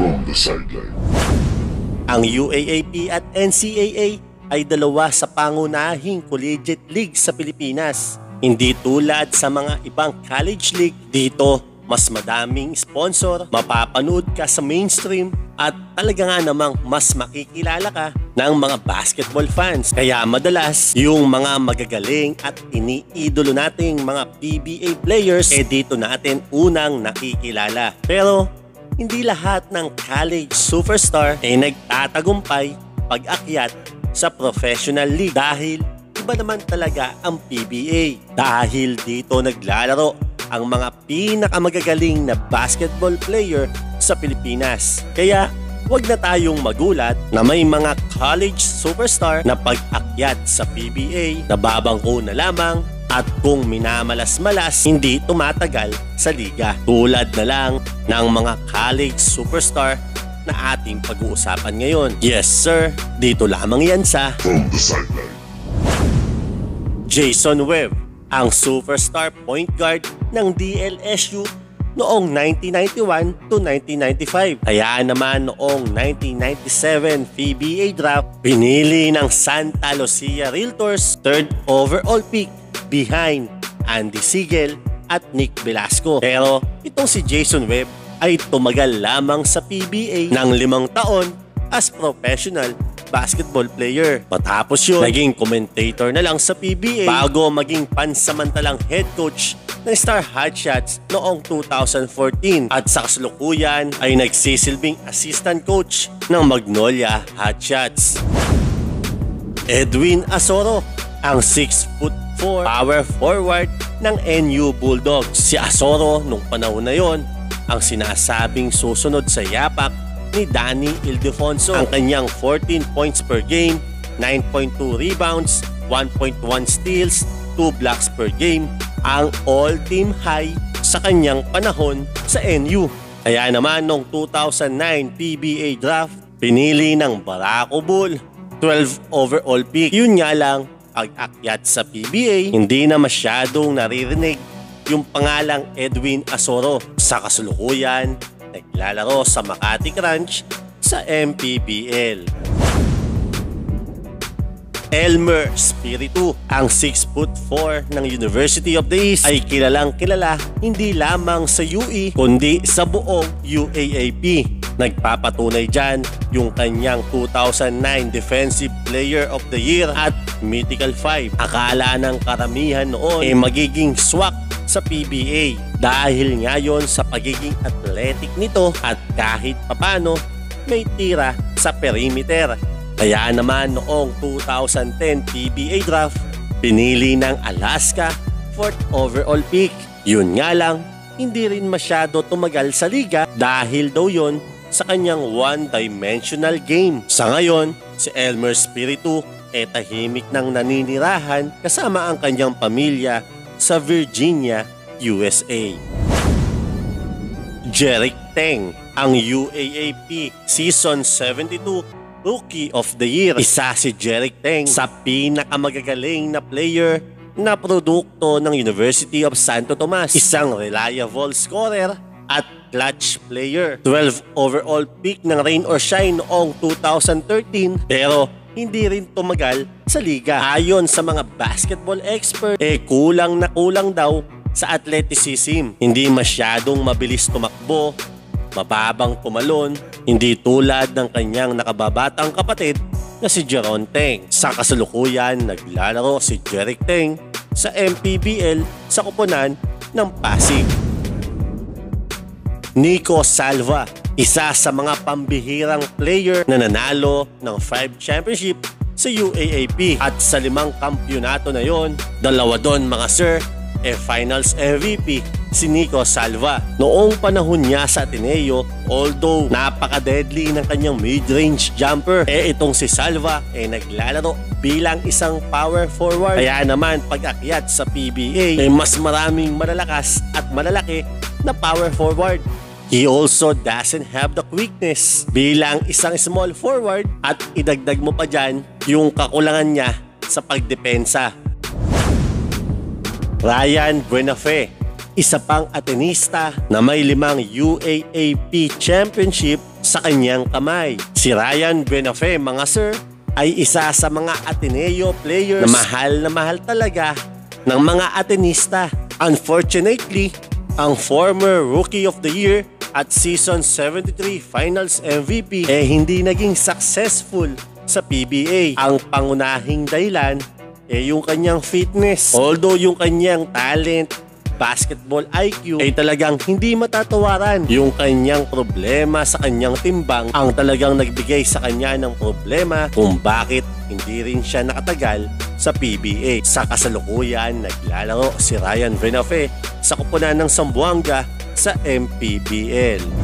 from the sideline. Ang UAAP at NCAA ay dalawa sa pangunahing collegiate league sa Pilipinas. Hindi tulad sa mga ibang college league, dito mas madaming sponsor, mapapanood ka sa mainstream at talaga nga namang mas makikilala ka ng mga basketball fans. Kaya madalas yung mga magagaling at iniidolo nating mga PBA players dito natin unang nakikilala. Pero hindi lahat ng college superstar ay nagtatagumpay pag-akyat sa professional league dahil iba naman talaga ang PBA. Dahil dito naglalaro ang mga pinakamagagaling na basketball player sa Pilipinas. Kaya huwag na tayong magulat na may mga college superstar na pag-akyat sa PBA nababangko na lamang at kung minamalas-malas hindi tumatagal sa liga. Tulad na lang ng mga college superstar na ating pag-uusapan ngayon. Yes sir, dito lamang yan sa From the sideline. Jason Webb, ang superstar point guard ng DLSU noong 1991 to 1995. Kaya naman noong 1997 PBA draft, pinili ng Santa Lucia Realtors 3rd overall pick behind Andy Sigel at Nick Velasco. Pero itong si Jason Webb ay tumagal lamang sa PBA ng 5 taon as professional basketball player. Matapos yun, naging commentator na lang sa PBA bago maging pansamantalang head coach ng Star Hotshots noong 2014 at sa kasalukuyan ay nagsisilbing assistant coach ng Magnolia Hotshots. Edwin Asoro, ang 6'4" power forward ng NU Bulldogs. Si Asoro nung panahon na yon ang sinasabing susunod sa yapak ni Danny Ildefonso. Ang kanyang 14 points per game, 9.2 rebounds, 1.1 steals, 2 blocks per game, ang all-team high sa kanyang panahon sa NU. Kaya naman noong 2009 PBA draft, pinili ng Barako Bull 12 overall pick. Yun nga lang, pag-akyat sa PBA, hindi na masyadong naririnig yung pangalang Edwin Asoro. Sa kasalukuyan, naglalaro sa Makati Crunch sa MPBL. Elmer Spiritu, ang 6'4" ng University of the East ay kilalang kilala hindi lamang sa UE kundi sa buong UAAP. Nagpapatunay dyan yung kanyang 2009 Defensive Player of the Year at Mythical 5. Akala ng karamihan noon ay magiging swak sa PBA dahil ngayon sa pagiging athletic nito at kahit papano may tira sa perimeter. Kaya naman noong 2010 PBA draft, pinili ng Alaska 4th overall pick. Yun nga lang, hindi rin masyado tumagal sa liga dahil daw yon sa kanyang one-dimensional game. Sa ngayon, si Elmer Spiritu tahimik nang naninirahan kasama ang kanyang pamilya sa Virginia, USA. Jerick Teng, ang UAAP Season 72 Rookie of the Year. Isa si Jerick Teng sa pinakamagagaling na player na produkto ng University of Santo Tomas. Isang reliable scorer at clutch player. 12 overall pick ng Rain or Shine noong 2013 pero hindi rin tumagal sa liga. Ayon sa mga basketball expert, kulang na kulang daw sa athleticism. Hindi masyadong mabilis tumakbo, mababang tumalon, hindi tulad ng kanyang nakababatang kapatid na si Jeron Teng. Sa kasalukuyan, naglalaro si Jerick Teng sa MPBL sa koponan ng Pasig. Nico Salva, isa sa mga pambihirang player na nanalo ng 5 championship sa UAAP at sa 5 kampyonato na yon, 2 doon mga sir, Finals MVP si Nico Salva. Noong panahon niya sa Ateneo, although napaka-deadly ng kanyang mid-range jumper, itong si Salva naglalaro bilang isang power forward. Kaya naman pag-akyat sa PBA, mas maraming malalakas at malalaki na power forward. He also doesn't have the quickness bilang isang small forward at idagdag mo pa dyan yung kakulangan niya sa pagdepensa. Ryan Buenafe, isa pang Atenista na may 5 UAAP championship sa kanyang kamay. Si Ryan Buenafe, mga sir, ay isa sa mga Ateneo players na mahal talaga ng mga Atenista. Unfortunately, ang former Rookie of the Year at Season 73 Finals MVP hindi naging successful sa PBA. Ang pangunahing dahilan yung kanyang fitness. Although yung kanyang talent, basketball IQ ay talagang hindi matatawaran. Yung kanyang problema sa kanyang timbang ang talagang nagbigay sa kanya ng problema kung bakit hindi rin siya nakatagal sa PBA. Sa kasalukuyan, naglalaro si Ryan Buenafe sa koponan ng Zamboanga sa MPBL.